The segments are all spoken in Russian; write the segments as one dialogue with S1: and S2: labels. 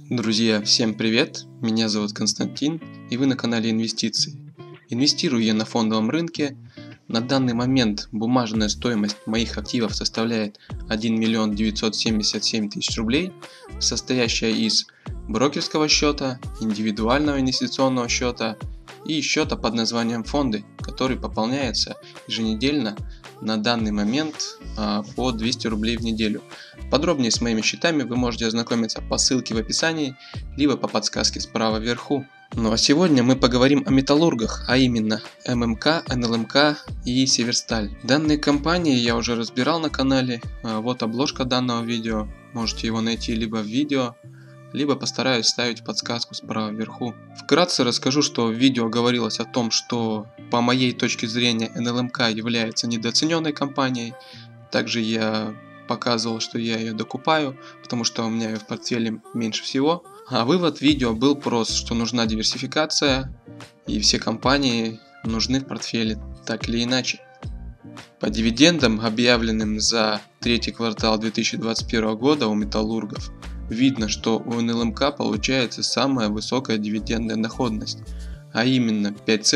S1: Друзья, всем привет! Меня зовут Константин, и вы на канале Инвестиции. Инвестирую я на фондовом рынке. На данный момент бумажная стоимость моих активов составляет 1 977 000 рублей, состоящая из брокерского счета, индивидуального инвестиционного счета и счета под названием фонды, который пополняется еженедельно на данный момент по 200 рублей в неделю. Подробнее с моими счетами вы можете ознакомиться по ссылке в описании, либо по подсказке справа вверху. Ну а сегодня мы поговорим о металлургах, а именно ММК, НЛМК и Северсталь. Данные компании я уже разбирал на канале, вот обложка данного видео, можете его найти либо в видео, либо постараюсь ставить подсказку справа вверху. Вкратце расскажу, что в видео говорилось о том, что по моей точке зрения НЛМК является недооцененной компанией. Также я показывал, что я ее докупаю, потому что у меня ее в портфеле меньше всего. А вывод видео был прост, что нужна диверсификация, и все компании нужны в портфеле так или иначе. По дивидендам, объявленным за третий квартал 2021 года у металлургов, видно, что у НЛМК получается самая высокая дивидендная доходность, а именно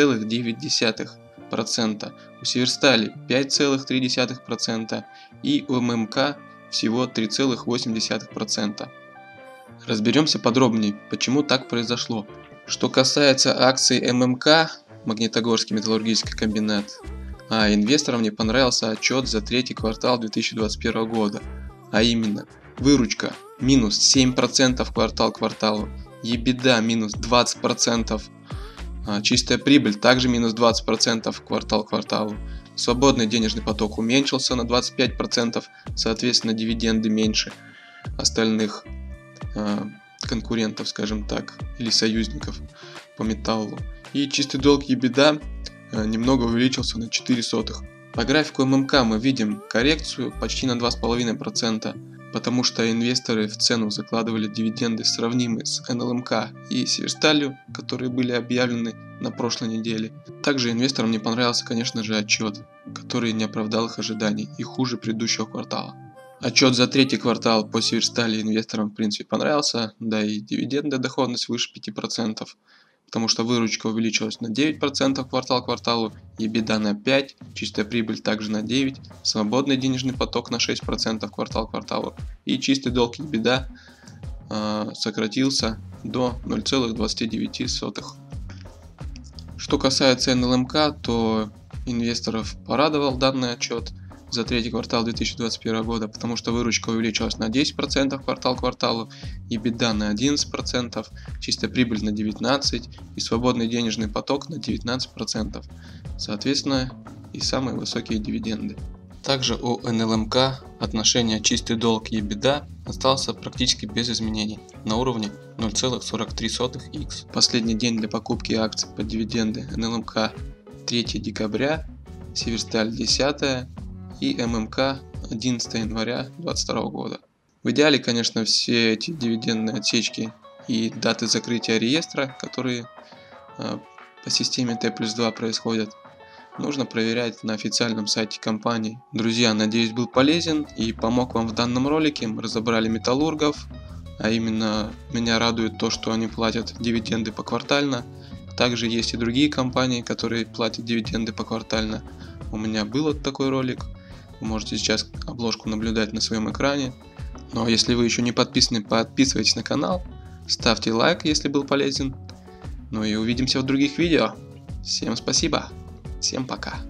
S1: 5,9%, у Северстали 5,3% и у ММК всего 3,8%. Разберемся подробнее, почему так произошло. Что касается акций ММК, Магнитогорский металлургический комбинат, инвесторам не понравился отчет за третий квартал 2021 года, а именно выручка минус 7% квартал к кварталу, EBITDA минус 20%, чистая прибыль также минус 20% квартал к кварталу, свободный денежный поток уменьшился на 25%, соответственно дивиденды меньше остальных конкурентов, скажем так, или союзников по металлу. И чистый долг EBITDA немного увеличился на 0,04. По графику ММК мы видим коррекцию почти на 2,5%, потому что инвесторы в цену закладывали дивиденды, сравнимые с НЛМК и Северсталью, которые были объявлены на прошлой неделе. Также инвесторам не понравился, конечно же, отчет, который не оправдал их ожиданий и хуже предыдущего квартала. Отчет за третий квартал по Северстали инвесторам в принципе понравился, да и дивидендная доходность выше 5%, потому что выручка увеличилась на 9% квартал к кварталу, EBITDA на 5%, чистая прибыль также на 9%, свободный денежный поток на 6% квартал к кварталу и чистый долг EBITDA сократился до 0,29. Что касается НЛМК, то инвесторов порадовал данный отчет за третий квартал 2021 года, потому что выручка увеличилась на 10% квартал к кварталу, EBITDA на 11%, чистая прибыль на 19% и свободный денежный поток на 19%, соответственно и самые высокие дивиденды. Также у НЛМК отношение чистый долг и EBITDA остался практически без изменений на уровне 0,43x. Последний день для покупки акций под дивиденды НЛМК 3 декабря, Северсталь 10 и ММК 11 января 2022 года. В идеале, конечно, все эти дивидендные отсечки и даты закрытия реестра, которые по системе T+2 происходят, нужно проверять на официальном сайте компании. Друзья, надеюсь, был полезен и помог вам в данном ролике. Мы разобрали металлургов, а именно меня радует то, что они платят дивиденды поквартально. Также есть и другие компании, которые платят дивиденды поквартально. У меня был такой ролик. Вы можете сейчас обложку наблюдать на своем экране. Ну а если вы еще не подписаны, подписывайтесь на канал, ставьте лайк, если был полезен. Ну и увидимся в других видео. Всем спасибо, всем пока.